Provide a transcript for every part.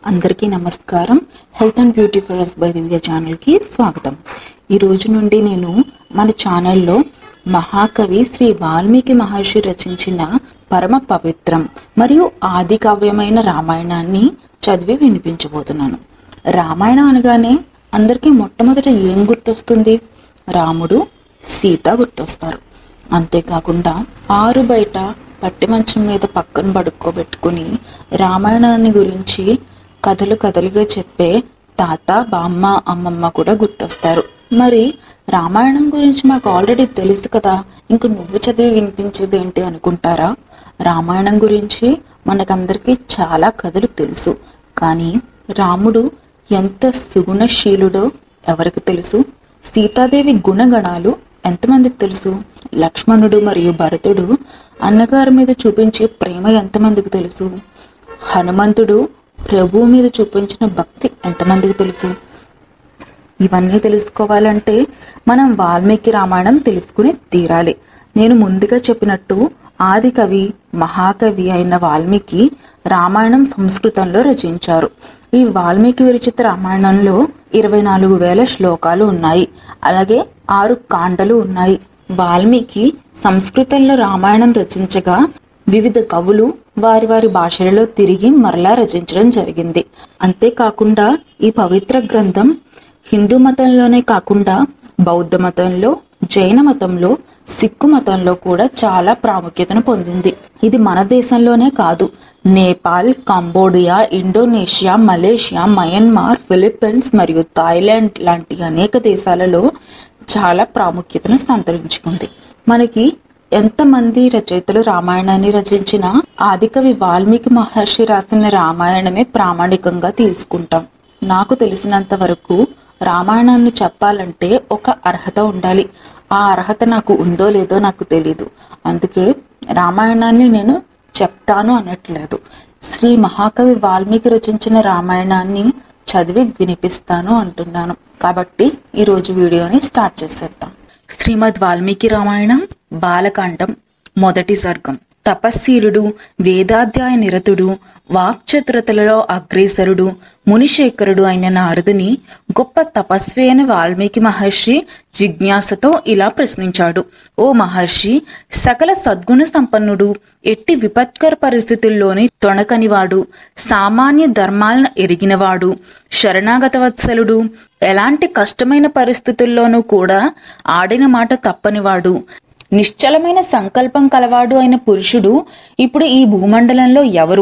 అందరికీ నమస్కారం. Health and beauty for us by Divya ఛానల్కి స్వాగతం. ఈ రోజు నుండి నేను మన ఛానల్లో మహాకవి శ్రీ వాల్మీకి మహర్షి రచించిన పరమ పవిత్రం మరియు ఆది కావ్యమైన రామాయణాన్ని చదివి వినిపించబోతున్నాను. రామాయణం అనగానే అందరికీ మొట్టమొదట ఏం గుర్తొస్తుంది? రాముడు, సీత గుర్తొస్తారు. అంతేకాకుండా ఆరు బయట పట్టి మంచం మీద పక్కన పడుకోబెట్టుకుని రామాయణాన్ని గురించి కథలుగా చెప్పే తాత, బామ్మ, అమ్మమ్మ కూడా గుర్తొస్తారు. మరి రామాయణం గురించి మాకు ఆల్రెడీ తెలుసు కదా, ఇంక నువ్వు చదివి వినిపించేది ఏంటి అనుకుంటారా? రామాయణం గురించి మనకందరికీ చాలా కథలు తెలుసు. కానీ రాముడు ఎంత సుగుణశీలుడో ఎవరికి తెలుసు? సీతాదేవి గుణగణాలు ఎంతమందికి తెలుసు? లక్ష్మణుడు మరియు భరతుడు అన్నగారి మీద చూపించే ప్రేమ ఎంతమందికి తెలుసు? హనుమంతుడు ప్రభువు మీద చూపించిన భక్తి ఎంతమందికి తెలుసు? ఇవన్నీ తెలుసుకోవాలంటే మనం వాల్మీకి రామాయణం తెలుసుకుని తీరాలి. నేను ముందుగా చెప్పినట్టు ఆది కవి, మహాకవి అయిన వాల్మీకి రామాయణం సంస్కృతంలో రచించారు. ఈ వాల్మీకి విరచిత రామాయణంలో 24,000 శ్లోకాలు ఉన్నాయి. అలాగే 6 కాండలు ఉన్నాయి. వాల్మీకి సంస్కృతంలో రామాయణం రచించగా వివిధ కవులు వారి వారి భాషలలో తిరిగి మరలా రచించడం జరిగింది. అంతేకాకుండా ఈ పవిత్ర గ్రంథం హిందూ మతంలోనే కాకుండా బౌద్ధ మతంలో, జైన మతంలో, సిక్కు మతంలో కూడా చాలా ప్రాముఖ్యతను పొందింది. ఇది మన దేశంలోనే కాదు, Nepal, Cambodia, Indonesia, Malaysia, Myanmar, Philippines మరియు థాయిలాండ్ లాంటి అనేక దేశాలలో చాలా ప్రాముఖ్యతను సంతరించుకుంది. మనకి ఎంతమంది రచయితలు రామాయణాన్ని రచించినా ఆదికవి వాల్మీకి మహర్షి రాసిన రామాయణమే ప్రామాణికంగా తీసుకుంటాం. నాకు తెలిసినంత వరకు రామాయణాన్ని చెప్పాలంటే ఒక అర్హత ఉండాలి. ఆ అర్హత నాకు ఉందో లేదో నాకు తెలీదు. అందుకే రామాయణాన్ని నేను చెప్తాను అనట్లేదు. శ్రీ మహాకవి వాల్మీకి రచించిన రామాయణాన్ని చదివి వినిపిస్తాను అంటున్నాను. కాబట్టి ఈరోజు వీడియోని స్టార్ట్ చేసేద్దాం. శ్రీమద్ వాల్మీకి రామాయణం బాలకాండం మొదటి సర్గం. తపస్శీలుడు, వేదాధ్యాయ నిరతుడు, వాక్చతురతలలో అగ్రేసరుడు, మునిశేఖరుడు అయిన నారదుని గొప్ప తపస్వి అయిన వాల్మీకి మహర్షి జిజ్ఞాసతో ఇలా ప్రశ్నించాడు. ఓ మహర్షి, సకల సద్గుణ సంపన్నుడు, ఎట్టి విపత్కర పరిస్థితుల్లోని తొణకనివాడు, సామాన్య ధర్మాలను ఎరిగినవాడు, శరణాగత వత్సలుడు, ఎలాంటి కష్టమైన పరిస్థితుల్లోనూ కూడా ఆడిన మాట తప్పనివాడు, నిశ్చలమైన సంకల్పం కలవాడు అయిన పురుషుడు ఇప్పుడు ఈ భూమండలంలో ఎవరు?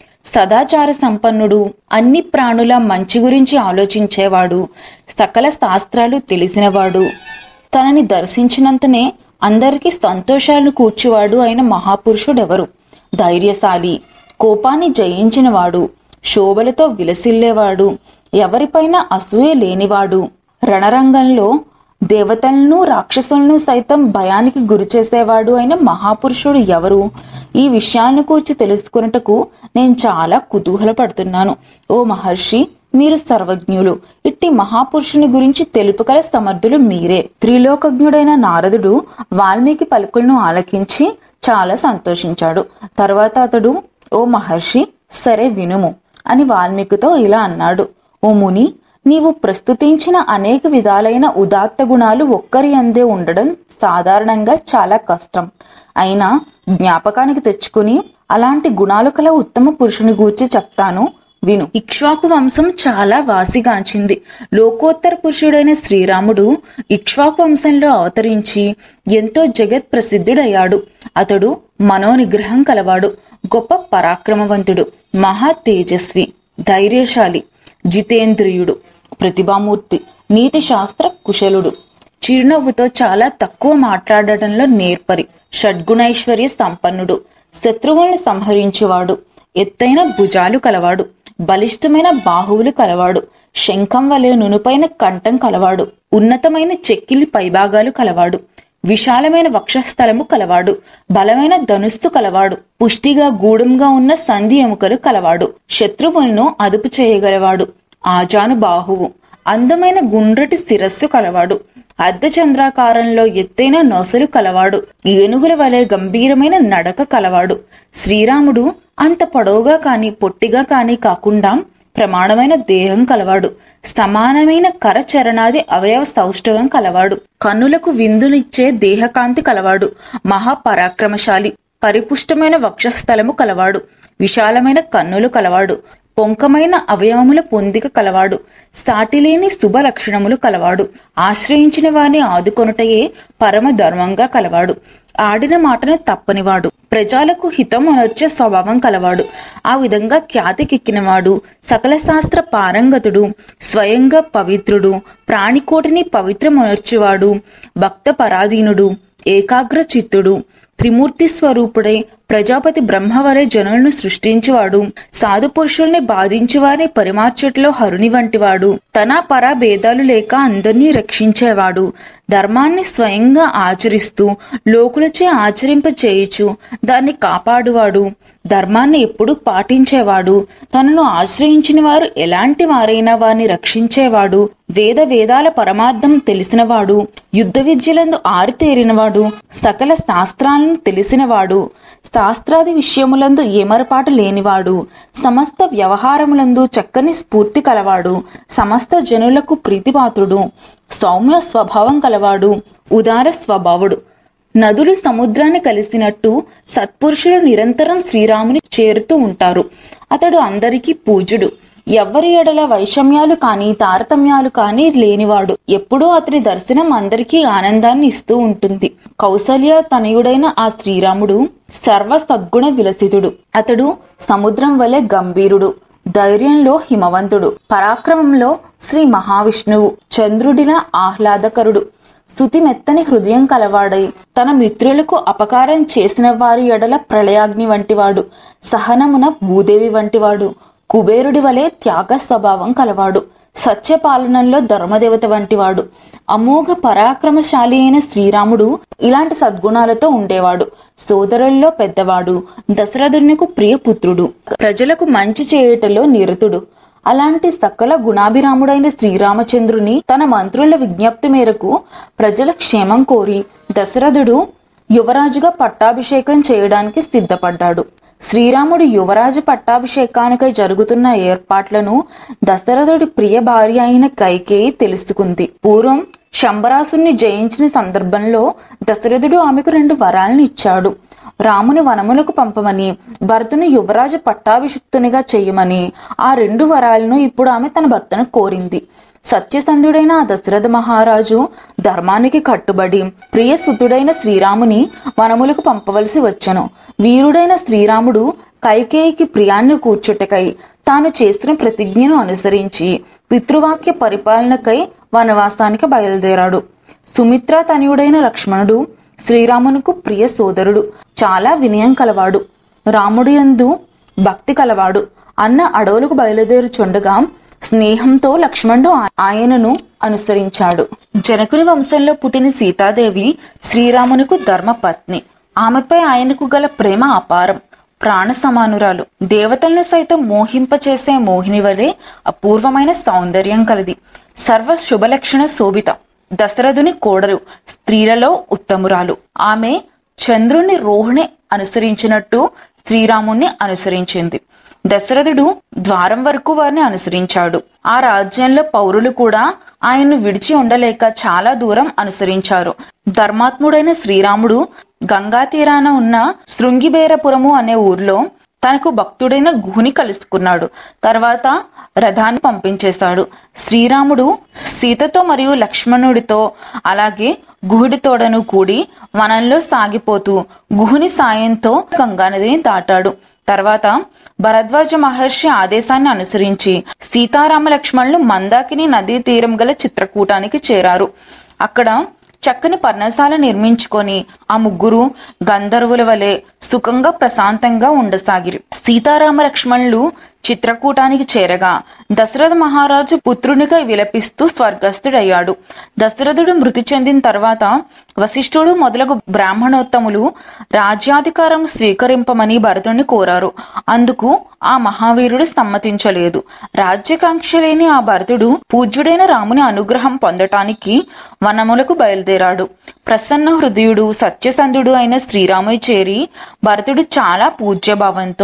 సదాచార సంపన్నుడు, అన్ని ప్రాణుల మంచి గురించి ఆలోచించేవాడు, సకల శాస్త్రాలు తెలిసినవాడు, తనని దర్శించినంతనే అందరికీ సంతోషాలను కూర్చువాడు అయిన మహాపురుషుడెవరు? ధైర్యశాలి, కోపాన్ని జయించినవాడు, శోభలతో విలసిల్లేవాడు, ఎవరిపైన అసూయ లేనివాడు, రణరంగంలో దేవతలను రాక్షసులను సైతం భయానికి గురి చేసేవాడు అయిన మహాపురుషుడు ఎవరు? ఈ విషయాలను కూర్చి తెలుసుకున్నటకు నేను చాలా కుతూహలపడుతున్నాను. ఓ మహర్షి, మీరు సర్వజ్ఞులు. ఇట్టి మహాపురుషుని గురించి తెలుపగల సమర్థులు మీరే. త్రిలోకజ్ఞుడైన నారదుడు వాల్మీకి పలుకులను ఆలకించి చాలా సంతోషించాడు. తర్వాత అతడు, ఓ మహర్షి, సరే వినుము అని వాల్మీకితో ఇలా అన్నాడు. ఓ ముని, నీవు ప్రస్తుతించిన అనేక విధాలైన ఉదాత్త గుణాలు ఒక్కరి అందే ఉండడం సాధారణంగా చాలా కష్టం. అయినా జ్ఞాపకానికి తెచ్చుకుని అలాంటి గుణాలు కల ఉత్తమ పురుషుని గూర్చి చెప్తాను, విను. ఇక్ష్వాకు వంశం చాలా వాసిగాంచింది. లోకోత్తర పురుషుడైన శ్రీరాముడు ఇక్ష్వాకు వంశంలో అవతరించి ఎంతో జగత్ ప్రసిద్ధుడయ్యాడు. అతడు మనోనిగ్రహం కలవాడు, గొప్ప పరాక్రమవంతుడు, మహా తేజస్వి, ధైర్యశాలి, జితేంద్రియుడు, ప్రతిభామూర్తి, నీతి శాస్త్ర కుశలుడు, చిరునవ్వుతో చాలా తక్కువ మాట్లాడటంలో నేర్పరి, షడ్గుణైశ్వర్య సంపన్నుడు, శత్రువులను సంహరించేవాడు, ఎత్తైన భుజాలు కలవాడు, బలిష్టమైన బాహువులు కలవాడు, శంఖం వలె నునుపైన కంఠం కలవాడు, ఉన్నతమైన చెక్కిలి పైభాగాలు కలవాడు, విశాలమైన వక్షస్థలము కలవాడు, బలమైన ధనుస్సు కలవాడు, పుష్టిగా గూఢంగా ఉన్న సంధి ఎముకలు కలవాడు, శత్రువులను అదుపు చేయగలవాడు, ఆజాను బాహువు, అందమైన గుండ్రటి శిరస్సు కలవాడు, అర్ధచంద్రాకారంలో ఎత్తైన నొసలు కలవాడు, ఏనుగుల వలె గంభీరమైన నడక కలవాడు. శ్రీరాముడు అంత పొడవుగా కాని పొట్టిగా కాని కాకుండా ప్రమాణమైన దేహం కలవాడు, సమానమైన కరచరణాది అవయవ సౌష్ఠవం కలవాడు, కన్నులకు విందునిచ్చే దేహకాంతి కలవాడు, మహాపరాక్రమశాలి, పరిపుష్టమైన వక్షస్థలము కలవాడు, విశాలమైన కన్నులు కలవాడు, పొంకమైన అవయవముల పొందిక కలవాడు, సాటిలేని శుభ లక్షణములు కలవాడు, ఆశ్రయించిన వారిని ఆదుకొనుటయే పరమ ధర్మంగా కలవాడు, ఆడిన మాటను తప్పనివాడు, ప్రజలకు హితం అనర్చే స్వభావం కలవాడు, ఆ విధంగా ఖ్యాతికెక్కినవాడు, సకల శాస్త్ర పారంగతుడు, స్వయంగా పవిత్రుడు, ప్రాణికోటిని పవిత్రమనర్చువాడు, భక్త పరాధీనుడు, ఏకాగ్ర చిత్తుడు, త్రిమూర్తి స్వరూపుడై ప్రజాపతి బ్రహ్మవలే జనులను సృష్టించువాడు, సాధు పురుషుల్ని బాధించి వారిని పరిమార్చట్లో హరుని వంటివాడు, తన పరా భేదాలు లేక అందరినీ రక్షించేవాడు, ధర్మాన్ని స్వయంగా ఆచరిస్తూ లోకులచే ఆచరింప చేయుచు దాన్ని కాపాడువాడు, ధర్మాన్ని ఎప్పుడు పాటించేవాడు, తనను ఆశ్రయించిన వారు ఎలాంటి వారైనా వారిని రక్షించేవాడు, వేదాల పరమార్థం తెలిసినవాడు, యుద్ధ విద్యలందు ఆరితేరినవాడు, సకల శాస్త్రాలను తెలిసినవాడు, శాస్త్రాది విషయములందు ఏమరపాటు లేనివాడు, సమస్త వ్యవహారములందు చక్కని స్ఫూర్తి కలవాడు, సమస్త జనులకు ప్రీతిపాత్రుడు, సౌమ్య స్వభావం కలవాడు, ఉదార స్వభావుడు. నదులు సముద్రాన్ని కలిసినట్టు సత్పురుషులు నిరంతరం శ్రీరాముని చేరుతూ ఉంటారు. అతడు అందరికీ పూజ్యుడు. ఎవ్వరి ఎడల వైషమ్యాలు కాని తారతమ్యాలు కాని లేనివాడు. ఎప్పుడూ అతని దర్శనం అందరికీ ఆనందాన్ని ఇస్తూ ఉంటుంది. కౌసల్య తనయుడైన ఆ శ్రీరాముడు సర్వ సద్గుణ విలసితుడు. అతడు సముద్రం వలె గంభీరుడు, ధైర్యంలో హిమవంతుడు, పరాక్రమంలో శ్రీ మహావిష్ణువు, చంద్రుడిలా ఆహ్లాదకరుడు, స్తుతి మెత్తని హృదయం కలవాడై తన మిత్రులకు అపకారం చేసిన వారి ఎడల ప్రళయాగ్ని వంటివాడు, సహనమున భూదేవి వంటివాడు, కుబేరుడి వలె త్యాగ స్వభావం కలవాడు, సత్యపాలనంలో ధర్మదేవత వంటివాడు, అమోఘ పరాక్రమశాలి అయిన శ్రీరాముడు ఇలాంటి సద్గుణాలతో ఉండేవాడు. సోదరుల్లో పెద్దవాడు, దశరథునికి ప్రియపుత్రుడు, ప్రజలకు మంచి చేయుటలో నిరతుడు. అలాంటి సకల గుణాభిరాముడైన శ్రీరామచంద్రుని తన మంత్రుల విజ్ఞప్తి మేరకు ప్రజల క్షేమం కోరి దశరథుడు యువరాజుగా పట్టాభిషేకం చేయడానికి సిద్ధపడ్డాడు. శ్రీరాముడు యువరాజు పట్టాభిషేకానికై జరుగుతున్న ఏర్పాట్లను దశరథుడి ప్రియ భార్య అయిన కైకేయి తెలుసుకుంది. పూర్వం శంబరాసుని జయించిన సందర్భంలో దశరథుడు ఆమెకు 2 వరాలను ఇచ్చాడు. రాముని వనములకు పంపమని, భరతుని యువరాజు పట్టాభిషిక్తునిగా చెయ్యమని. ఆ 2 వరాలను ఇప్పుడు ఆమె తన భర్తను కోరింది. సత్యసంధుడైన ఆ దశరథ మహారాజు ధర్మానికి కట్టుబడి ప్రియసుతుడైన శ్రీరాముని వనములకు పంపవలసి వచ్చెను. వీరుడైన శ్రీరాముడు కైకేయికి ప్రియాన్ని కూర్చుటకై తాను చేసిన ప్రతిజ్ఞను అనుసరించి పితృవాక్య పరిపాలనకై వనవాసానికి బయలుదేరాడు. సుమిత్ర తనయుడైన లక్ష్మణుడు శ్రీరామునకు ప్రియ సోదరుడు, చాలా వినయం కలవాడు, రాముడి యందు భక్తి కలవాడు. అన్న అడవులకు బయలుదేరుచుండగా స్నేహంతో లక్ష్మణుడు ఆయనను అనుసరించాడు. జనకుని వంశంలో పుట్టిన సీతాదేవి శ్రీరామునకు ధర్మపత్ని. ఆమెపై ఆయనకు గల ప్రేమ అపారం, ప్రాణ సమానురాలు. దేవతలను సైతం మోహింపచేసే మోహిని వలె అపూర్వమైన సౌందర్యం కలది. సర్వ శుభలక్షణ శోభిత. దశరథుని కోడలు, స్త్రీలలో ఉత్తమురాలు. ఆమె చంద్రుని రోహిణి అనుసరించినట్టు శ్రీరాముణ్ణి అనుసరించింది. దశరథుడు ద్వారం వరకు వారిని అనుసరించాడు. ఆ రాజ్యంలో పౌరులు కూడా ఆయన్ను విడిచి ఉండలేక చాలా దూరం అనుసరించారు. ధర్మాత్ముడైన శ్రీరాముడు గంగా తీరాన ఉన్న శృంగిబేరపురము అనే ఊర్లో తనకు భక్తుడైన గుహుని కలుసుకున్నాడు. తర్వాత రథాన్ని పంపించేశాడు. శ్రీరాముడు సీతతో మరియు లక్ష్మణుడితో అలాగే గుహుడితోడను కూడి వనంలో సాగిపోతూ గుహుని సాయంతో గంగానదిని దాటాడు. తర్వాత భరద్వాజ మహర్షి ఆదేశాన్ని అనుసరించి సీతారామ లక్ష్మణులు మందాకిని నదీ తీరం గల చిత్రకూటానికి చేరారు. అక్కడ చక్కని పర్ణశాల నిర్మించుకొని ఆ ముగ్గురు గంధర్వుల వలె సుఖంగా ప్రశాంతంగా ఉండసాగిరి. సీతారామ లక్ష్మణులు చిత్రకూటానికి చేరగా దశరథ మహారాజు పుత్రునిగా విలపిస్తూ స్వర్గస్థుడయ్యాడు. దశరథుడు మృతి చెందిన తర్వాత వశిష్ఠుడు మొదలగు బ్రాహ్మణోత్తములు రాజ్యాధికారం స్వీకరింపమని భరతుడిని కోరారు. అందుకు ఆ మహావీరుడు సమ్మతించలేదు. రాజ్యకాంక్ష లేని ఆ భరతుడు పూజ్యుడైన రాముని అనుగ్రహం పొందటానికి వనములకు బయలుదేరాడు. ప్రసన్న హృదయుడు సత్యసంధుడు అయిన శ్రీరాముని చేరి భరతుడు చాలా పూజ్యభావంతో,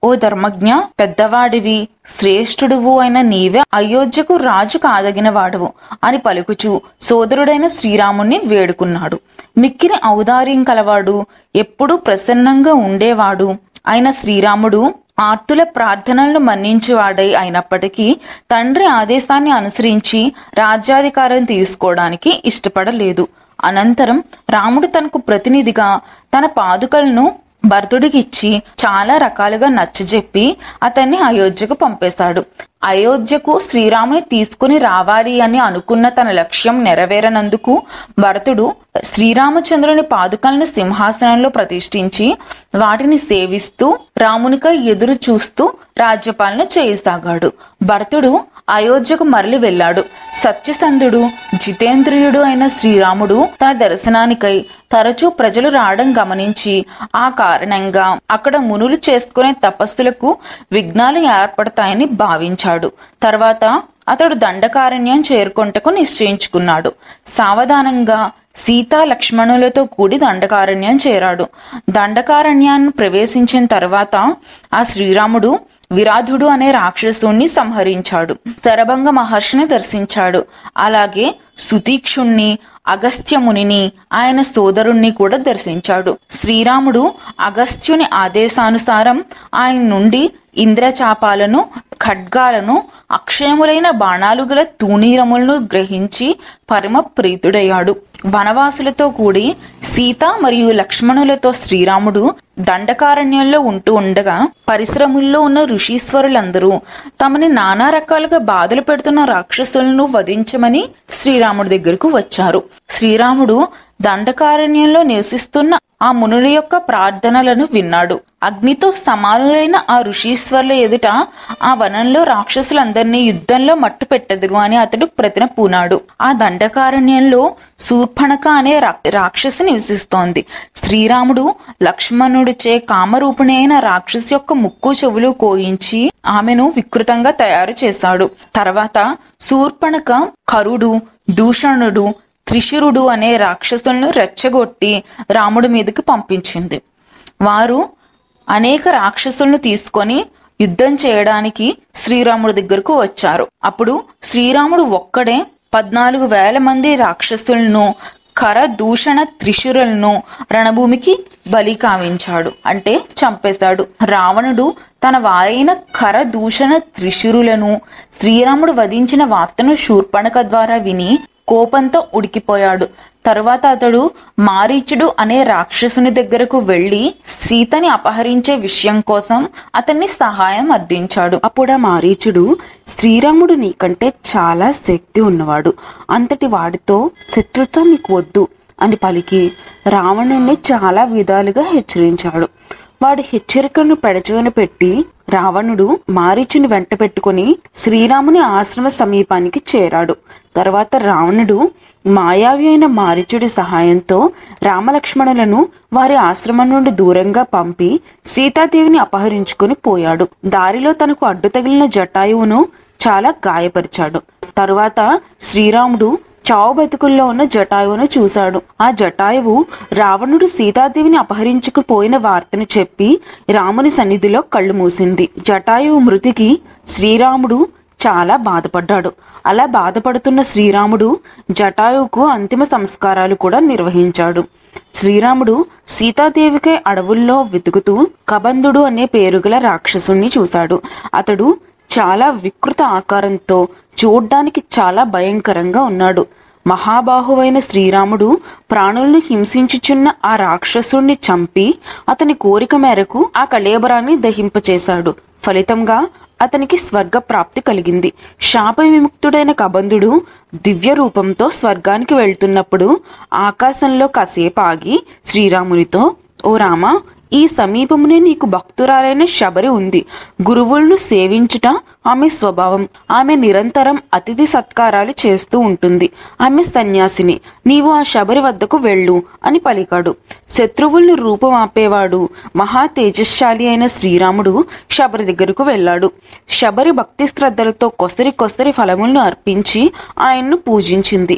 ఓ ధర్మజ్ఞ, పెద్దవాడివి శ్రేష్ఠుడువు అయిన నీవే అయోధ్యకు రాజు కాదగిన వాడవు అని పలుకుచూ సోదరుడైన శ్రీరాముణ్ణి వేడుకున్నాడు. మిక్కిలి ఔదార్యం కలవాడు, ఎప్పుడూ ప్రసన్నంగా ఉండేవాడు అయిన శ్రీరాముడు ఆర్తుల ప్రార్థనలను మన్నించువాడై అయినప్పటికీ తండ్రి ఆదేశాన్ని అనుసరించి రాజ్యాధికారం తీసుకోవడానికి ఇష్టపడలేదు. అనంతరం రాముడు తనకు ప్రతినిధిగా తన పాదుకలను భరతుడికిచ్చి చాలా రకాలుగా నచ్చజెప్పి అతన్ని అయోధ్యకు పంపేశాడు. అయోధ్యకు శ్రీరాముని తీసుకుని రావాలి అని అనుకున్న తన లక్ష్యం నెరవేరనందుకు భరతుడు శ్రీరామచంద్రుని పాదుకలను సింహాసనంలో ప్రతిష్ఠించి వాటిని సేవిస్తూ రామునికై ఎదురు చూస్తూ రాజ్యపాలన చేయసాగాడు. భరతుడు అయోధ్యకు మరలి వెళ్ళాడు. సత్యసంధుడు, జితేంద్రియుడు అయిన శ్రీరాముడు తన దర్శనానికై తరచూ ప్రజలు రావడం గమనించి ఆ కారణంగా అక్కడ మునులు చేసుకునే తపస్సులకు విఘ్నాలు ఏర్పడతాయని భావించాడు. తర్వాత అతడు దండకారణ్యం చేరుకొంటకు నిశ్చయించుకున్నాడు. సావధానంగా సీతా లక్ష్మణులతో కూడి దండకారణ్యం చేరాడు. దండకారణ్యాన్ని ప్రవేశించిన తర్వాత ఆ శ్రీరాముడు విరాధుడు అనే రాక్షసుణ్ణి సంహరించాడు. శరభంగ మహర్షిని దర్శించాడు. అలాగే సుతీక్షుణ్ణి, అగస్త్యమునిని, ఆయన సోదరుణ్ణి కూడా దర్శించాడు. శ్రీరాముడు అగస్త్యుని ఆదేశానుసారం ఆయన నుండి ఇంద్రచాపాలను, ఖడ్గాలను, అక్షయములైన బాణాలు గల తూణీరములను గ్రహించి పరమ ప్రీతుడయ్యాడు. వనవాసులతో కూడి సీత మరియు లక్ష్మణులతో శ్రీరాముడు దండకారణ్యంలో ఉంటూ ఉండగా పరిశ్రమల్లో ఉన్న ఋషీశ్వరులందరూ తమని నానా రకాలుగా బాధలు పెడుతున్న రాక్షసులను వధించమని శ్రీరాముడి దగ్గరకు వచ్చారు. శ్రీరాముడు దండకారణ్యంలో నివసిస్తున్న ఆ మునుల యొక్క ప్రార్థనలను విన్నాడు. అగ్నితో సమానులైన ఆ ఋషీశ్వర్ల ఎదుట ఆ వనంలో రాక్షసులందరినీ యుద్ధంలో మట్టు పెట్టదురు అని అతడు ప్రతిన పూనాడు. ఆ దండకారణ్యంలో శూర్పణఖ అనే రాక్షసి నివసిస్తోంది. శ్రీరాముడు లక్ష్మణుడిచే కామరూపిణి అయిన రాక్షసి యొక్క ముక్కు చెవులు కోయించి ఆమెను వికృతంగా తయారు చేశాడు. తర్వాత శూర్పణఖ కరుడు, దూషణుడు, త్రిశిరుడు అనే రాక్షసులను రెచ్చగొట్టి రాముడి మీదకి పంపించింది. వారు అనేక రాక్షసులను తీసుకొని యుద్ధం చేయడానికి శ్రీరాముడి దగ్గరకు వచ్చారు. అప్పుడు శ్రీరాముడు ఒక్కడే 14,000 మంది రాక్షసులను, కర దూషణ త్రిశురులను రణభూమికి బలి కావించాడు, అంటే చంపేశాడు. రావణుడు తన వారైన కర దూషణ త్రిశురులను శ్రీరాముడు వధించిన వార్తను శూర్పణఖ ద్వారా విని కోపంతో ఉడికిపోయాడు. తరువాత అతడు మారీచుడు అనే రాక్షసుని దగ్గరకు వెళ్లి సీతని అపహరించే విషయం కోసం అతన్ని సహాయం అర్థించాడు. అప్పుడు మారీచుడు, శ్రీరాముడు నీకంటే చాలా శక్తి ఉన్నవాడు, అంతటి వాడితో శత్రుత్వం నీకు వద్దు అని పలికి రావణుణ్ణి చాలా విధాలుగా హెచ్చరించాడు. వాడి హెచ్చరికను పెడచోన పెట్టి రావణుడు మారీచుని వెంట పెట్టుకుని శ్రీరాముని ఆశ్రమ సమీపానికి చేరాడు. తర్వాత రావణుడు మాయావి అయిన మారీచుడి సహాయంతో రామలక్ష్మణులను వారి ఆశ్రమం నుండి దూరంగా పంపి సీతాదేవిని అపహరించుకుని పోయాడు. దారిలో తనకు అడ్డు తగిలిన జటాయువును చాలా గాయపరిచాడు. తరువాత శ్రీరాముడు చావు బతుకుల్లో ఉన్న జటాయువును చూశాడు. ఆ జటాయువు రావణుడు సీతాదేవిని అపహరించుకుపోయిన వార్తను చెప్పి రాముని సన్నిధిలో కళ్ళు మూసింది. జటాయువు మృతికి శ్రీరాముడు చాలా బాధపడ్డాడు. అలా బాధపడుతున్న శ్రీరాముడు జటాయువుకు అంతిమ సంస్కారాలు కూడా నిర్వహించాడు. శ్రీరాముడు సీతాదేవికై అడవుల్లో వెతుకుతూ కబంధుడు అనే పేరుగల రాక్షసుణ్ణి చూశాడు. అతడు చాలా వికృత ఆకారంతో చూడ్డానికి చాలా భయంకరంగా ఉన్నాడు. మహాబాహువైన శ్రీరాముడు ప్రాణులను హింసించుచున్న ఆ రాక్షసుణ్ణి చంపి అతని కోరిక మేరకు ఆ కళేబరాన్ని దహింపచేశాడు. ఫలితంగా అతనికి స్వర్గ ప్రాప్తి కలిగింది. శాప విముక్తుడైన కబంధుడు దివ్య రూపంతో స్వర్గానికి వెళ్తున్నప్పుడు ఆకాశంలో కాసేపు ఆగి శ్రీరామునితో, ఓ రామ, ఈ సమీపమునే నీకు భక్తురాలైన శబరి ఉంది. గురువులను సేవించుట ఆమె స్వభావం. ఆమె నిరంతరం అతిథి సత్కారాలు చేస్తూ ఉంటుంది. ఆమె సన్యాసిని. నీవు ఆ శబరి వద్దకు వెళ్ళు అని పలికాడు. శత్రువులను రూపమాపేవాడు మహా తేజశాలి అయిన శ్రీరాముడు శబరి దగ్గరకు వెళ్ళాడు. శబరి భక్తి శ్రద్ధలతో కొసరి ఫలములను అర్పించి ఆయన్ను పూజించింది.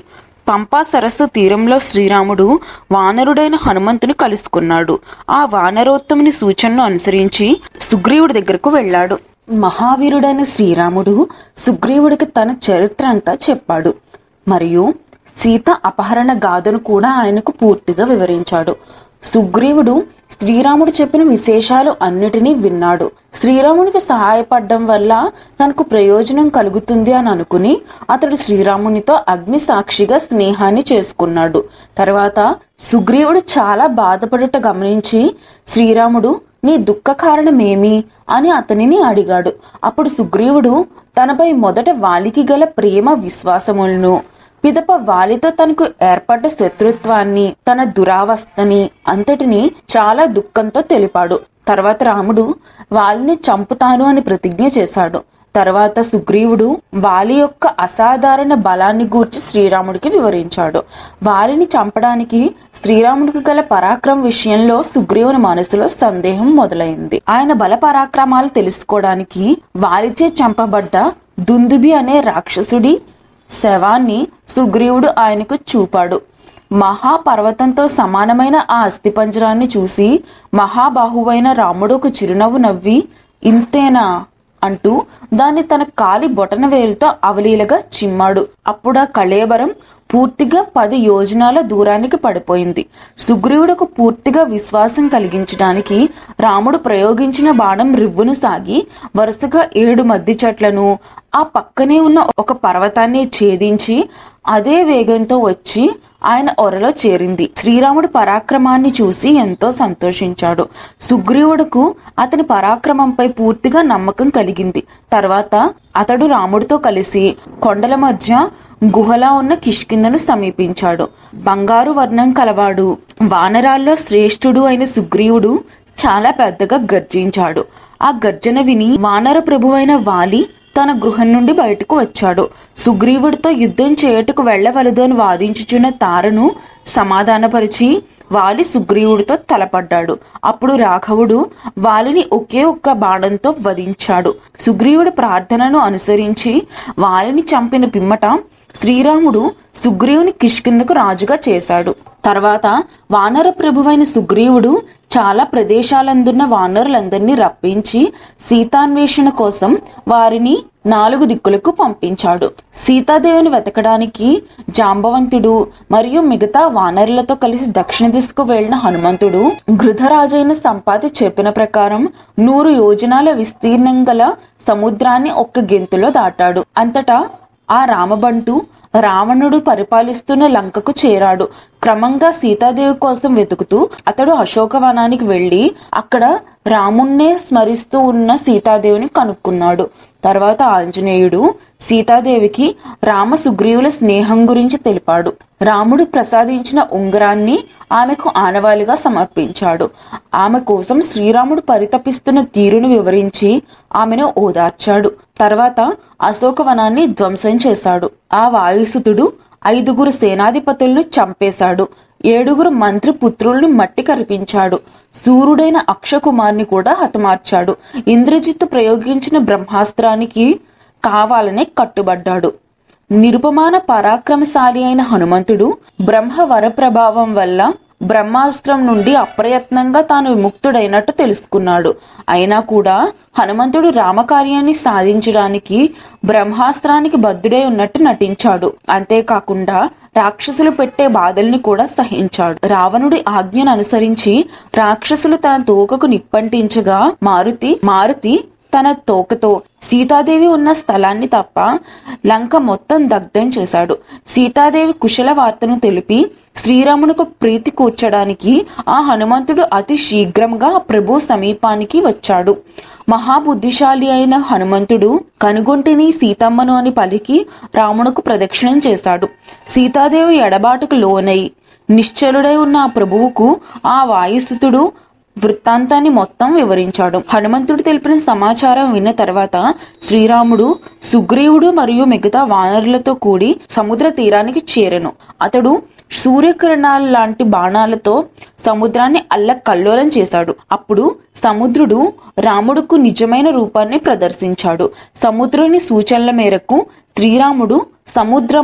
పంపా సరస్సు తీరంలో శ్రీరాముడు వానరుడైన హనుమంతుని కలుసుకున్నాడు. ఆ వానరోత్తముని సూచనను అనుసరించి సుగ్రీవుడి దగ్గరకు వెళ్ళాడు. మహావీరుడైన శ్రీరాముడు సుగ్రీవుడికి తన చరిత్ర అంతా చెప్పాడు. మరియు సీత అపహరణ గాథను కూడా ఆయనకు పూర్తిగా వివరించాడు. సుగ్రీవుడు శ్రీరాముడు చెప్పిన విశేషాలు అన్నిటినీ విన్నాడు. శ్రీరామునికి సహాయపడడం వల్ల తనకు ప్రయోజనం కలుగుతుంది అని అనుకుని అతడు శ్రీరామునితో అగ్ని సాక్షిగా స్నేహాన్ని చేసుకున్నాడు. తర్వాత సుగ్రీవుడు చాలా బాధపడుట గమనించి శ్రీరాముడు నీ దుఃఖ కారణమేమి అని అతనిని అడిగాడు. అప్పుడు సుగ్రీవుడు తనపై మొదట వాలికి గల ప్రేమ విశ్వాసములను, పిదప వాలితో తనకు ఏర్పడ్డ శత్రుత్వాన్ని, తన దురావస్థని అంతటిని చాలా దుఃఖంతో తెలిపాడు. తర్వాత రాముడు వాలిని చంపుతాను అని ప్రతిజ్ఞ చేశాడు. తర్వాత సుగ్రీవుడు వాలి యొక్క అసాధారణ బలాన్ని గూర్చి శ్రీరాముడికి వివరించాడు. వాలిని చంపడానికి శ్రీరాముడికి గల పరాక్రమం విషయంలో సుగ్రీవుని మనసులో సందేహం మొదలైంది. ఆయన బల పరాక్రమాలు తెలుసుకోవడానికి వాలిచే చంపబడ్డ దుందుబి అనే రాక్షసుడి శవాన్ని సుగ్రీవుడు ఆయనకు చూపాడు. మహాపర్వతంతో సమానమైన ఆ అస్థిపంజరాన్ని చూసి మహాబాహువైన రాముడు ఒక చిరునవ్వు నవ్వి, ఇంతేనా అంటూ దాన్ని తన కాలి బొటన వేలుతో అవలీలగా చిమ్మాడు. అప్పుడు ఆ కళేబరం పూర్తిగా 10 యోజనాల దూరానికి పడిపోయింది. సుగ్రీవుడుకు పూర్తిగా విశ్వాసం కలిగించడానికి రాముడు ప్రయోగించిన బాణం రివ్వును సాగి వరుసగా 7 మద్ది చెట్లను, ఆ పక్కనే ఉన్న ఒక పర్వతాన్ని ఛేదించి అదే వేగంతో వచ్చి ఆయన ఒరలో చేరింది. శ్రీరాముడి పరాక్రమాన్ని చూసి ఎంతో సంతోషించాడు. సుగ్రీవుడుకు అతని పరాక్రమంపై పూర్తిగా నమ్మకం కలిగింది. తర్వాత అతడు రాముడితో కలిసి కొండల మధ్య గుహలా ఉన్న కిష్కింధను సమీపించాడు. బంగారు వర్ణం కలవాడు, వానరాల్లో శ్రేష్ఠుడు అయిన సుగ్రీవుడు చాలా పెద్దగా గర్జించాడు. ఆ గర్జన విని వానర ప్రభువైన వాలి తన గృహం నుండి బయటకు వచ్చాడు. సుగ్రీవుడితో యుద్ధం చేయుటకు వెళ్ళవలదు అని వాదించుచున్న తారను సమాధానపరిచి వాలి సుగ్రీవుడితో తలపడ్డాడు. అప్పుడు రాఘవుడు వాలిని ఒకే ఒక్క బాణంతో వధించాడు. సుగ్రీవుడి ప్రార్థనను అనుసరించి వాలిని చంపిన పిమ్మట శ్రీరాముడు సుగ్రీవుని కిష్కింధకు రాజుగా చేశాడు. తర్వాత వానర ప్రభువైన సుగ్రీవుడు చాలా ప్రదేశాలందున్న వానరులందరినీ రప్పించి సీతాన్వేషణ కోసం వారిని 4 దిక్కులకు పంపించాడు. సీతాదేవిని వెతకడానికి జాంబవంతుడు మరియు మిగతా వానరులతో కలిసి దక్షిణ దిశకు వెళ్లిన హనుమంతుడు గృధరాజైన సంపాతి చెప్పిన ప్రకారం 100 యోజనాల విస్తీర్ణం గల సముద్రాన్ని ఒక్క గెంతులో దాటాడు. అంతటా ఆ రామబంటు రావణుడు పరిపాలిస్తున్న లంకకు చేరాడు. క్రమంగా సీతాదేవి కోసం వెతుకుతూ అతడు అశోకవనానికి వెళ్లి అక్కడ రాముణ్ణే స్మరిస్తూ ఉన్న సీతాదేవిని కనుక్కున్నాడు. తర్వాత ఆంజనేయుడు సీతాదేవికి రామ సుగ్రీవుల స్నేహం గురించి తెలిపాడు. రాముడు ప్రసాదించిన ఉంగరాన్ని ఆమెకు ఆనవాలిగా సమర్పించాడు. ఆమె కోసం శ్రీరాముడు పరితపిస్తున్న తీరును వివరించి ఆమెను ఓదార్చాడు. తర్వాత అశోకవనాన్ని ధ్వంసం చేశాడు. ఆ వాయుసుతుడు 5 సేనాధిపతులను చంపేశాడు. 7 మంత్రి పుత్రుల్ని మట్టి కరిపించాడు. సూర్యుడైన అక్షకుమార్ని కూడా హతమార్చాడు. ఇంద్రజిత్తు ప్రయోగించిన బ్రహ్మాస్త్రానికి కావాలనే కట్టుబడ్డాడు. నిరుపమాన పరాక్రమశాలి అయిన హనుమంతుడు బ్రహ్మ వరప్రభావం వల్ల బ్రహ్మాస్త్రం నుండి అప్రయత్నంగా తాను విముక్తుడైనట్టు తెలుసుకున్నాడు. అయినా కూడా హనుమంతుడు రామకార్యాన్ని సాధించడానికి బ్రహ్మాస్త్రానికి బద్ధుడై ఉన్నట్టు నటించాడు. అంతేకాకుండా రాక్షసులు పెట్టే బాధల్ని కూడా సహించాడు. రావణుడి ఆజ్ఞను అనుసరించి రాక్షసులు తన తోకకు నిప్పంటించగా మారుతి తన తోకతో సీతాదేవి ఉన్న స్థలాన్ని తప్ప లంక మొత్తం దగ్ధం చేశాడు. సీతాదేవి కుశల వార్తను తెలిపి శ్రీరామునకు ప్రీతి కూర్చడానికి ఆ హనుమంతుడు అతి శీఘ్రంగా ప్రభు సమీపానికి వచ్చాడు. మహాబుద్ధిశాలి అయిన హనుమంతుడు కనుగొంటిని సీతమ్మను అని పలికి రామునకు ప్రదక్షిణం చేశాడు. సీతాదేవి ఎడబాటుకు లోనై నిశ్చలుడై ఉన్న ఆ ప్రభువుకు ఆ వాయుసుతుడు వృత్తాంతాన్ని మొత్తం వివరించాడు. హనుమంతుడు తెలిపిన సమాచారం విన్న తర్వాత శ్రీరాముడు సుగ్రీవుడు మరియు మిగతా వానరులతో కూడి సముద్ర తీరానికి చేరెను. అతడు సూర్యకిరణాల లాంటి బాణాలతో సముద్రాన్ని అల్లకల్లోలం చేశాడు. అప్పుడు సముద్రుడు రాముడుకు నిజమైన రూపాన్ని ప్రదర్శించాడు. సముద్రుని సూచనల మేరకు శ్రీరాముడు సముద్రంపై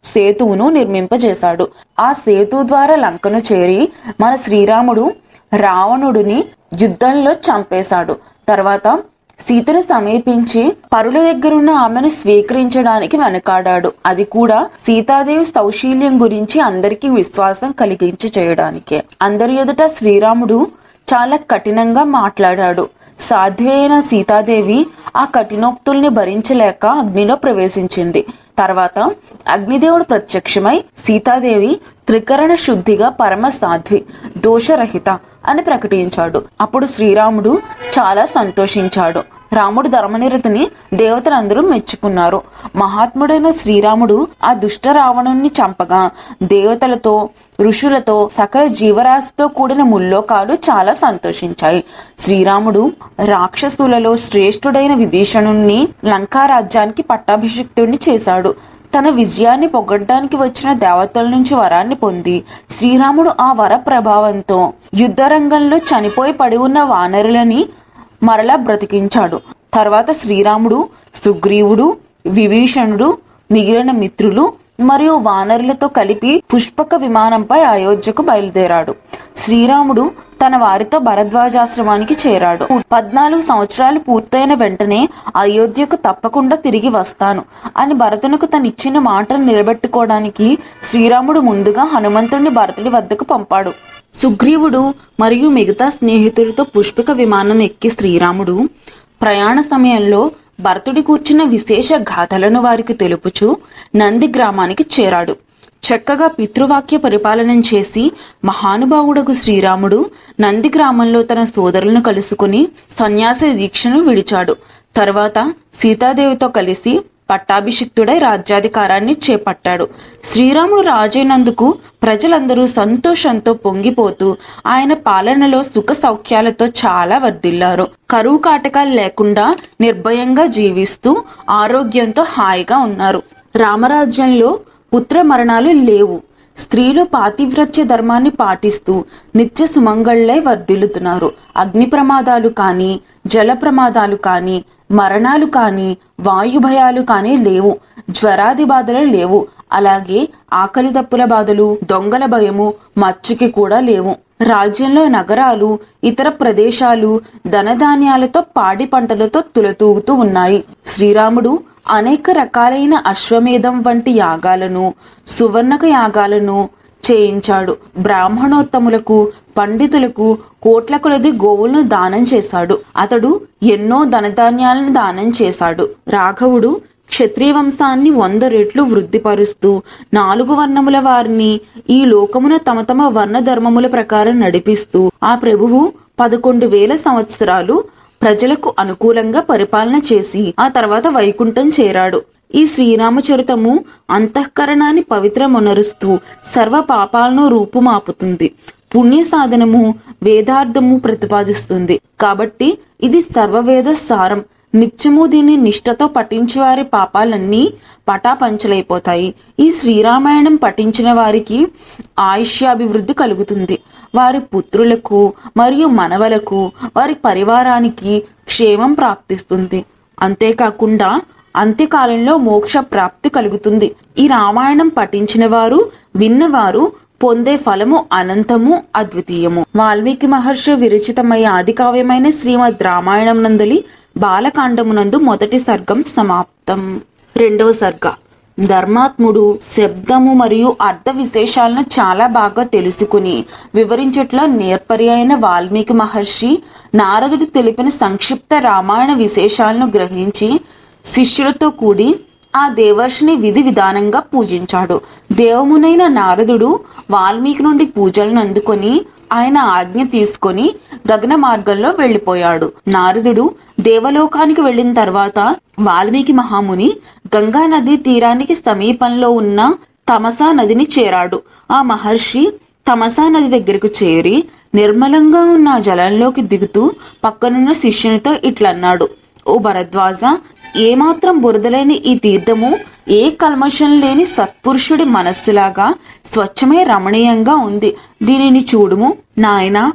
సేతువును నిర్మింపజేశాడు. ఆ సేతు ద్వారా లంకను చేరి మన శ్రీరాముడు రావణుడిని యుద్ధంలో చంపేశాడు. తర్వాత సీతను సమీపించి పరుల దగ్గరున్న ఆమెను స్వీకరించడానికి వెనకాడాడు. అది కూడా సీతాదేవి సౌశీల్యం గురించి అందరికీ విశ్వాసం కలిగించి చేయడానికే. అందరి ఎదుట శ్రీరాముడు చాలా కఠినంగా మాట్లాడాడు. సాధ్వైన సీతాదేవి ఆ కఠినోక్తుల్ని భరించలేక అగ్నిలో ప్రవేశించింది. తర్వాత అగ్నిదేవుడు ప్రత్యక్షమై సీతాదేవి త్రికరణ శుద్ధిగా పరమ సాధ్వి, దోషరహిత అని ప్రకటించాడు. అప్పుడు శ్రీరాముడు చాలా సంతోషించాడు. రాముడు ధర్మనిరతిని దేవతలందరూ మెచ్చుకున్నారు. మహాత్ముడైన శ్రీరాముడు ఆ దుష్ట రావణుణ్ణి చంపగా దేవతలతో, ఋషులతో, సకల జీవరాశితో కూడిన ముల్లోకాలు చాలా సంతోషించాయి. శ్రీరాముడు రాక్షసులలో శ్రేష్ఠుడైన విభీషణుణ్ణి లంకారాజ్యానికి పట్టాభిషిక్తుడిని చేశాడు. తన విజయాన్ని పొగడ్డానికి వచ్చిన దేవతల నుంచి వరాన్ని పొంది శ్రీరాముడు ఆ వర ప్రభావంతో యుద్ధరంగంలో చనిపోయి పడి ఉన్న వానరులని మరలా బ్రతికించాడు. తర్వాత శ్రీరాముడు, సుగ్రీవుడు, విభీషణుడు, మిగిలిన మిత్రులు మరియు వానరులతో కలిపి పుష్పక విమానంపై అయోధ్యకు బయలుదేరాడు. శ్రీరాముడు తన వారితో భరద్వాజాశ్రమానికి చేరాడు. 14 సంవత్సరాలు పూర్తయిన వెంటనే అయోధ్యకు తప్పకుండా తిరిగి వస్తాను అని భరతునకు తనిచ్చిన మాటను నిలబెట్టుకోవడానికి శ్రీరాముడు ముందుగా హనుమంతుడిని భరతుడి వద్దకు పంపాడు. సుగ్రీవుడు మరియు మిగతా స్నేహితుడితో పుష్పక విమానం ఎక్కి శ్రీరాముడు ప్రయాణ సమయంలో భరతుడి కూర్చున్న విశేష గాథలను వారికి తెలుపుచూ నంది గ్రామానికి చేరాడు. చక్కగా పితృవాక్య పరిపాలనం చేసి మహానుభావుడకు శ్రీరాముడు నంది గ్రామంలో తన సోదరులను కలుసుకుని సన్యాసి దీక్షను విడిచాడు. తర్వాత సీతాదేవితో కలిసి పట్టాభిషిక్తుడై రాజ్యాధికారాన్ని చేపట్టాడు. శ్రీరాముడు రాజైనందుకు ప్రజలందరూ సంతోషంతో పొంగిపోతూ ఆయన పాలనలో సుఖ సౌఖ్యాలతో చాలా వర్ధిల్లారు. కరువు కాటకాలు లేకుండా నిర్భయంగా జీవిస్తూ ఆరోగ్యంతో హాయిగా ఉన్నారు. రామరాజ్యంలో పుత్ర మరణాలు లేవు. స్త్రీలు పాతివ్రత్య ధర్మాన్ని పాటిస్తూ నిత్య సుమంగళ్ళై వర్ధిల్లుతున్నారు. అగ్ని ప్రమాదాలు కానీ, జల ప్రమాదాలు కానీ, మరణాలు కానీ, వాయుభయాలు కానీ లేవు. జ్వరాది బాధలు లేవు. అలాగే ఆకలి దప్పుల బాధలు, దొంగల భయము, మచ్చుకి కూడా లేవు. రాజ్యంలో నగరాలు, ఇతర ప్రదేశాలు ధనధాన్యాలతో, పాడి పంటలతో తులతూగుతూ ఉన్నాయి. శ్రీరాముడు అనేక రకాలైన అశ్వమేధం వంటి యాగాలను, సువర్ణక యాగాలను చేయించాడు. బ్రాహ్మణోత్తములకు, పండితులకు కోట్ల కొలది గోవులను దానం చేశాడు. అతడు ఎన్నో ధనధాన్యాలను దానం చేశాడు. రాఘవుడు క్షత్రియ వంశాన్ని 100 రెట్లు వృద్ధిపరుస్తూ 4 వర్ణముల వారిని ఈ లోకమున తమ తమ వర్ణ ధర్మముల ప్రకారం నడిపిస్తూ ఆ ప్రభువు 11,000 సంవత్సరాలు ప్రజలకు అనుకూలంగా పరిపాలన చేసి ఆ తర్వాత వైకుంఠం చేరాడు. ఈ శ్రీరామచరితము అంతఃకరణాన్ని పవిత్రమునరుస్తూ సర్వ పాపాలను రూపుమాపుతుంది. పుణ్య సాధనము, వేదార్థము ప్రతిపాదిస్తుంది. కాబట్టి ఇది సర్వవేద సారం. నిత్యము దీన్ని నిష్ఠతో పఠించే వారి పాపాలన్నీ పటాపంచలైపోతాయి. ఈ శ్రీరామాయణం పఠించిన వారికి ఆయుష్యాభివృద్ధి కలుగుతుంది. వారి పుత్రులకు మరియు మనవలకు, వారి పరివారానికి క్షేమం ప్రాప్తిస్తుంది. అంతేకాకుండా అంత్యకాలంలో మోక్ష ప్రాప్తి కలుగుతుంది. ఈ రామాయణం పఠించిన వారు, విన్నవారు పొందే ఫలము అనంతము, అద్వితీయము. వాల్మీకి మహర్షి విరచితమై ఆదికావ్యమైన శ్రీమద్ రామాయణం నందలి బాలకాండమునందు మొదటి సర్గం సమాప్తం. రెండవ సర్గ. ధర్మాత్ముడు శబ్దము మరియు అర్థ విశేషాలను చాలా బాగా తెలుసుకుని వివరించట్లా నేర్పరి అయిన వాల్మీకి మహర్షి నారదుడు తెలిపిన సంక్షిప్త రామాయణ విశేషాలను గ్రహించి శిష్యులతో కూడి ఆ దేవర్షిని విధి విధానంగా పూజించాడు. దేవమునైన నారదుడు వాల్మీకి నుండి పూజలను అందుకొని ఆయన ఆజ్ఞ తీసుకొని గగన మార్గంలో వెళ్లిపోయాడు. నారదుడు దేవలోకానికి వెళ్లిన తర్వాత వాల్మీకి మహాముని గంగా నది తీరానికి సమీపంలో ఉన్న తమసా నదిని చేరాడు. ఆ మహర్షి తమసా నది దగ్గరకు చేరి నిర్మలంగా ఉన్న జలంలోకి దిగుతూ పక్కనున్న శిష్యునితో ఇట్లన్నాడు: ఓ భరద్వాజ, ఏమాత్రం బురదలేని ఈ తీర్థము ఏ కల్మషం లేని సత్పురుషుడి మనస్సులాగా స్వచ్ఛమే రమణీయంగా ఉంది. దీనిని చూడుము నాయనా.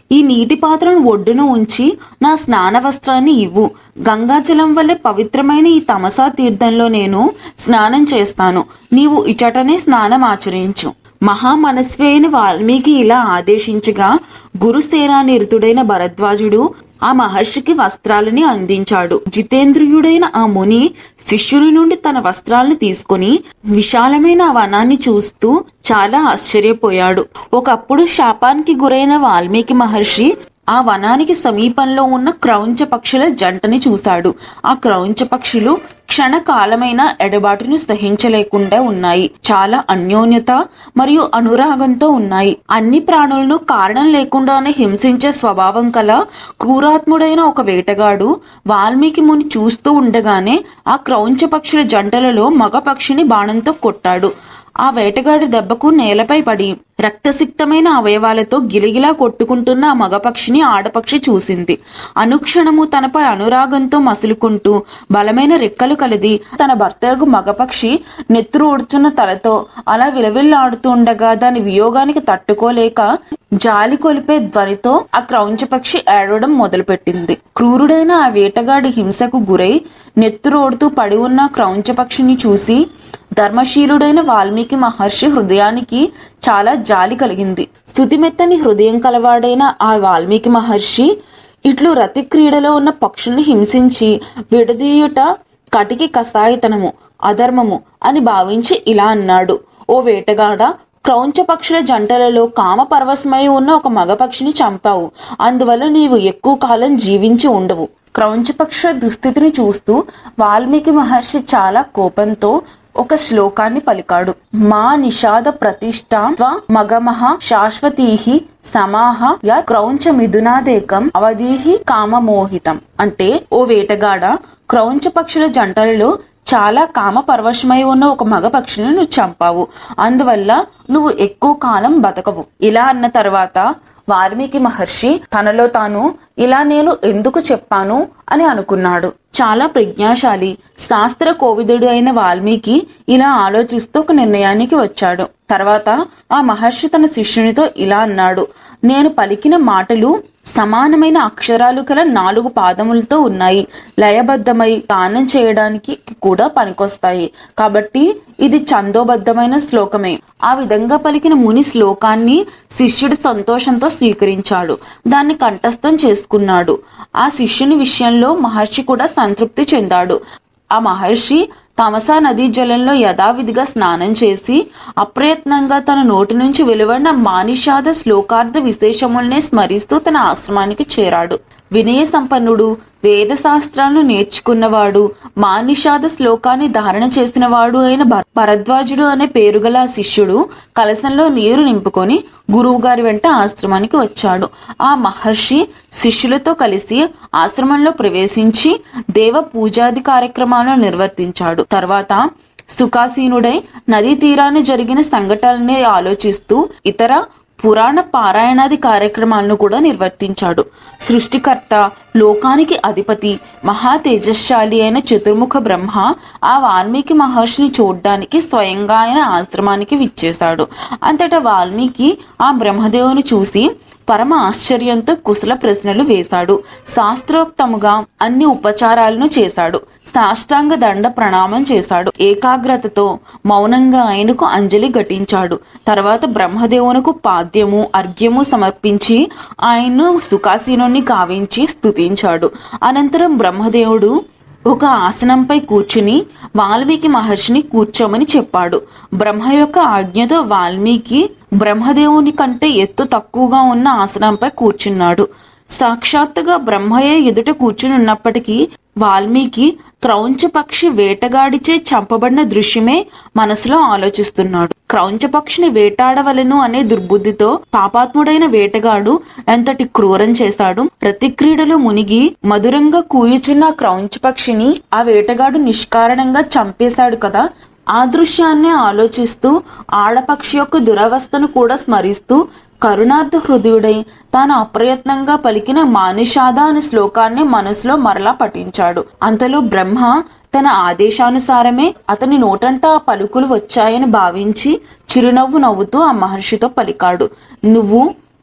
ఈ నీటి పాత్రను ఒడ్డున ఉంచి నా స్నాన వస్త్రాన్ని ఇవ్వు. గంగాజలం వల్లే పవిత్రమైన ఈ తమసా తీర్థంలో నేను స్నానం చేస్తాను. నీవు ఇచటనే స్నానం ఆచరించు. మహామనస్వి అయిన వాల్మీకి ఇలా ఆదేశించగా గురుసేనానిరతుడైన భరద్వాజుడు ఆ మహర్షికి వస్త్రాలని అందించాడు. జితేంద్రియుడైన ఆ ముని శిష్యుని నుండి తన వస్త్రాలను తీసుకుని విశాలమైన ఆ వనాన్ని చూస్తూ చాలా ఆశ్చర్యపోయాడు. ఒకప్పుడు శాపానికి గురైన వాల్మీకి మహర్షి ఆ వనానికి సమీపంలో ఉన్న క్రౌంచ పక్షుల జంటని చూశాడు. ఆ క్రౌంచ పక్షులు క్షణకాలమైన ఎడబాటును సహించలేకుండా ఉన్నాయి. చాలా అన్యోన్యత మరియు అనురాగంతో ఉన్నాయి. అన్ని ప్రాణులను కారణం లేకుండానే హింసించే స్వభావం కల క్రూరాత్ముడైన ఒక వేటగాడు వాల్మీకి ముని చూస్తూ ఉండగానే ఆ క్రౌంచ పక్షుల జంటలలో మగ పక్షిని బాణంతో కొట్టాడు. ఆ వేటగాడి దెబ్బకు నేలపై పడి రక్తసిక్తమైన అవయవాలతో గిలిగిలా కొట్టుకుంటున్న ఆ మగపక్షిని ఆడపక్షి చూసింది. అనుక్షణము తనపై అనురాగంతో మసులుకుంటూ బలమైన రెక్కలు కలిది తన భర్తకు మగపక్షి నెత్తురు ఊడ్చున్న తలతో అలా విలవిల్లాడుతుండగా దాని వియోగానికి తట్టుకోలేక జాలి కొలిపే ధ్వనితో ఆ క్రౌంచ పక్షి ఏడవడం మొదలుపెట్టింది. క్రూరుడైన ఆ వేటగాడి హింసకు గురై నెత్తురోడుతూ పడి ఉన్న క్రౌంచ పక్షిని చూసి ధర్మశీలుడైన వాల్మీకి మహర్షి హృదయానికి చాలా జాలి కలిగింది. స్తుతిమెత్తని హృదయం కలవాడైన ఆ వాల్మీకి మహర్షి ఇట్లు రతి క్రీడలో ఉన్న పక్షుల్ని హింసించి విడదీయుట కటికి కసాయితనము, అధర్మము అని భావించి ఇలా అన్నాడు. ఓ వేటగాడ, క్రౌంచ పక్షుల జంటలలో కామ పరవశమై ఉన్న ఒక మగపక్షిని చంపావు. అందువల్ల నీవు ఎక్కువ కాలం జీవించి ఉండవు. క్రౌంచ పక్షుల దుస్థితిని చూస్తూ వాల్మీకి మహర్షి చాలా కోపంతో ఒక శ్లోకాన్ని పలికాడు. మా నిషాద ప్రతిష్ట మగమహ శాశ్వతీహి సమాహ య క్రౌంచ మిథునాదేకం అవధీహి కామమోహితం. అంటే, ఓ వేటగాడ, క్రౌంచ పక్షుల జంటలలో చాలా కామ పరవశమై ఉన్న ఒక మగ పక్షిని నువ్వు చంపావు. అందువల్ల నువ్వు ఎక్కువ కాలం బతకవు. ఇలా అన్న తర్వాత వాల్మీకి మహర్షి తనలో తాను ఇలా నేను ఎందుకు చెప్పాను అని అనుకున్నాడు. చాలా ప్రజ్ఞాశాలి, శాస్త్ర కోవిదుడు అయిన వాల్మీకి ఇలా ఆలోచిస్తూ ఒక నిర్ణయానికి వచ్చాడు. తర్వాత ఆ మహర్షి తన శిష్యునితో ఇలా అన్నాడు. నేను పలికిన మాటలు సమానమైన అక్షరాలు కల 4 పాదములతో ఉన్నాయి. లయబద్ధమై గానం చేయడానికి కూడా పనికొస్తాయి. కాబట్టి ఇది ఛందోబద్ధమైన శ్లోకమే. ఆ విధంగా పలికిన ముని శ్లోకాన్ని శిష్యుడు సంతోషంతో స్వీకరించాడు. దాన్ని కంఠస్థం చేసుకున్నాడు. ఆ శిష్యుని విషయంలో మహర్షి కూడా సంతృప్తి చెందాడు. ఆ మహర్షి తమసా నదీ జలంలో యథావిధిగా స్నానం చేసి అప్రయత్నంగా తన నోటి నుంచి వెలువడిన మానిషాద శ్లోకార్థ విశేషములనే స్మరిస్తూ తన ఆశ్రమానికి చేరాడు. వినయ సంపన్నుడు, వేద శాస్త్రాలను నేర్చుకున్నవాడు, మానిషాద శ్లోకాన్ని ధారణ చేసినవాడు అయిన భరద్వాజుడు అనే పేరుగల శిష్యుడు కలశంలో నీరు నింపుకొని గురువు గారి వెంట ఆశ్రమానికి వచ్చాడు. ఆ మహర్షి శిష్యులతో కలిసి ఆశ్రమంలో ప్రవేశించి దేవ పూజాది కార్యక్రమాలను నిర్వర్తించాడు. తర్వాత సుఖాసీనుడై నదీ తీరాన్ని జరిగిన సంఘటనల్ని ఆలోచిస్తూ ఇతర పురాణ పారాయణాది కార్యక్రమాలను కూడా నిర్వర్తించాడు. సృష్టికర్త, లోకానికి అధిపతి, మహా తేజశాలి అయిన చతుర్ముఖ బ్రహ్మ ఆ వాల్మీకి మహర్షిని చూడ్డానికి స్వయంగా ఆయన ఆశ్రమానికి విచ్చేశాడు. అంతటా వాల్మీకి ఆ బ్రహ్మదేవుని చూసి పరమ ఆశ్చర్యంతో కుశల ప్రశ్నలు వేశాడు. శాస్త్రోక్తముగా అన్ని ఉపచారాలను చేశాడు. సాష్టాంగ దండ ప్రణామం చేశాడు. ఏకాగ్రతతో మౌనంగా ఆయనకు అంజలి ఘటించాడు. తర్వాత బ్రహ్మదేవునకు పాద్యము అర్ఘ్యము సమర్పించి ఆయన్ను సుఖాసీనుని గావించి స్తుతించాడు. అనంతరం బ్రహ్మదేవుడు ఒక ఆసనంపై కూర్చుని వాల్మీకి మహర్షిని కూర్చోమని చెప్పాడు. బ్రహ్మ యొక్క ఆజ్ఞతో వాల్మీకి బ్రహ్మదేవుని కంటే ఎత్తు తక్కువగా ఉన్న ఆసనంపై కూర్చున్నాడు. సాక్షాత్తుగా బ్రహ్మయే ఎదుట కూర్చుని ఉన్నప్పటికీ వాల్మీకి క్రౌంచ పక్షి వేటగాడిచే చంపబడిన దృశ్యమే మనసులో ఆలోచిస్తున్నాడు. క్రౌంచ పక్షిని వేటాడవలను అనే దుర్బుద్ధితో పాపాత్ముడైన వేటగాడు ఎంతటి క్రూరం చేశాడు. ప్రతిక్రీడలో మునిగి మధురంగా కూయుచున్న క్రౌంచ పక్షిని ఆ వేటగాడు నిష్కారణంగా చంపేశాడు కదా. ఆ దృశ్యాన్ని ఆలోచిస్తూ ఆడపక్షి యొక్క దురవస్థను కూడా స్మరిస్తూ కరుణార్థ హృదయుడై తాను అప్రయత్నంగా పలికిన మానిషాద అనే శ్లోకాన్ని మనసులో మరలా పఠించాడు. అంతలో బ్రహ్మ తన ఆదేశానుసారమే అతని నోటంట ఆ పలుకులు వచ్చాయని భావించి చిరునవ్వు నవ్వుతూ ఆ మహర్షితో పలికాడు. నువ్వు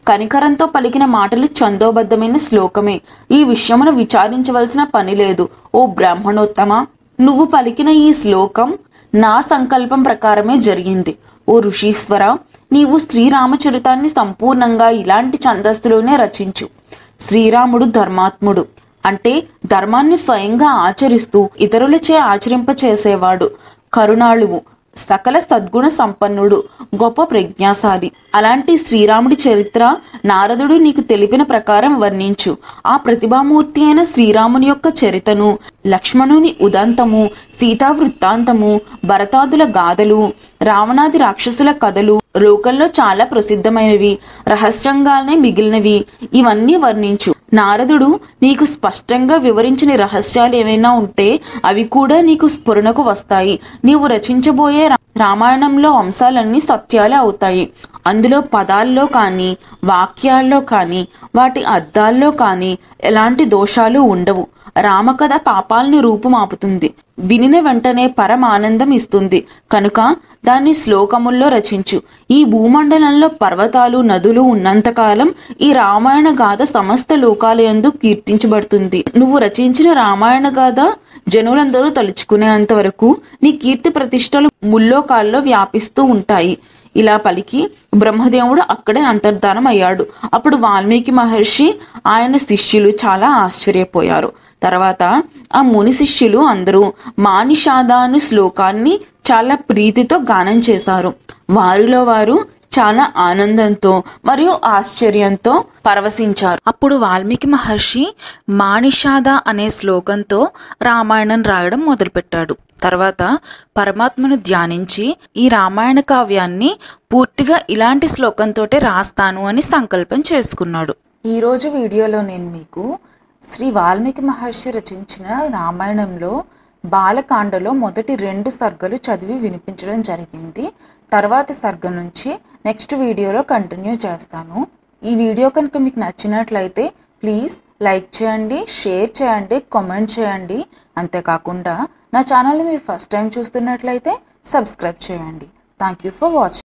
కనికరంతో పలికిన మాటలు ఛందోబద్ధమైన శ్లోకమే. ఈ విషయమును విచారించవలసిన పని లేదు. ఓ బ్రాహ్మణోత్తమ, నువ్వు పలికిన ఈ శ్లోకం నా సంకల్పం ప్రకారమే జరిగింది. ఓ ఋషీశ్వర, నీవు శ్రీరామచరితాన్ని సంపూర్ణంగా ఇలాంటి ఛందస్సులోనే రచించు. శ్రీరాముడు ధర్మాత్ముడు, అంటే ధర్మాన్ని స్వయంగా ఆచరిస్తూ ఇతరులచే ఆచరింపచేసేవాడు. కరుణాళువు, సకల సద్గుణ సంపన్నుడు, గొప్ప ప్రజ్ఞాశాలి. అలాంటి శ్రీరాముడి చరిత్ర నారదుడు నీకు తెలిపిన ప్రకారం వర్ణించు. ఆ ప్రతిభామూర్తి అయిన శ్రీరాముని యొక్క చరితను, లక్ష్మణుని ఉదంతము, సీతా వృత్తాంతము, భరతాదుల గాథలు, రావణాది రాక్షసుల కథలు లోకంలో చాలా ప్రసిద్ధమైనవి, రహస్యంగానే మిగిలినవి, ఇవన్నీ వర్ణించు. నారదుడు నీకు స్పష్టంగా వివరించిన రహస్యాలు ఏమైనా ఉంటే అవి కూడా నీకు స్ఫురణకు వస్తాయి. నీవు రచించబోయే రామాయణంలో అంశాలన్నీ సత్యాలే అవుతాయి. అందులో పదాల్లో కానీ, వాక్యాల్లో కానీ, వాటి అర్థాల్లో కానీ ఎలాంటి దోషాలు ఉండవు. రామకథ పాపాలను రూపుమాపుతుంది, వినిన వెంటనే పరమానందం ఇస్తుంది. కనుక దాన్ని శ్లోకముల్లో రచించు. ఈ భూమండలంలో పర్వతాలు, నదులు ఉన్నంతకాలం ఈ రామాయణ గాథ సమస్త లోకాలయందు కీర్తించబడుతుంది. నువ్వు రచించిన రామాయణ గాథ జనులందరూ తలుచుకునేంత వరకు నీ కీర్తి ప్రతిష్టలు ముల్లోకాల్లో వ్యాపిస్తూ ఉంటాయి. ఇలా పలికి బ్రహ్మదేవుడు అక్కడే అంతర్ధానం అయ్యాడు. అప్పుడు వాల్మీకి మహర్షి, ఆయన శిష్యులు చాలా ఆశ్చర్యపోయారు. తర్వాత ఆ ముని శిష్యులు అందరూ మానిషాదాను శ్లోకాన్ని చాలా ప్రీతితో గానం చేశారు. వారిలో వారు చాలా ఆనందంతో మరియు ఆశ్చర్యంతో పరవశించారు. అప్పుడు వాల్మీకి మహర్షి మానిషాద అనే శ్లోకంతో రామాయణం రాయడం మొదలుపెట్టాడు. తర్వాత పరమాత్మను ధ్యానించి ఈ రామాయణ కావ్యాన్ని పూర్తిగా ఇలాంటి శ్లోకంతోటే రాస్తాను అని సంకల్పం చేసుకున్నాడు. ఈరోజు వీడియోలో నేను మీకు శ్రీ వాల్మీకి మహర్షి రచించిన రామాయణంలో బాలకాండలో మొదటి 2 సర్గలు చదివి వినిపించడం జరిగింది. తర్వాతి సర్గ నుంచి నెక్స్ట్ వీడియోలో కంటిన్యూ చేస్తాను. ఈ వీడియో కనుక మీకు నచ్చినట్లయితే ప్లీజ్ లైక్ చేయండి, షేర్ చేయండి, కామెంట్ చేయండి. అంతేకాకుండా నా ఛానల్ని మీరు ఫస్ట్ టైం చూస్తున్నట్లయితే సబ్స్క్రైబ్ చేయండి. Thank you for watching.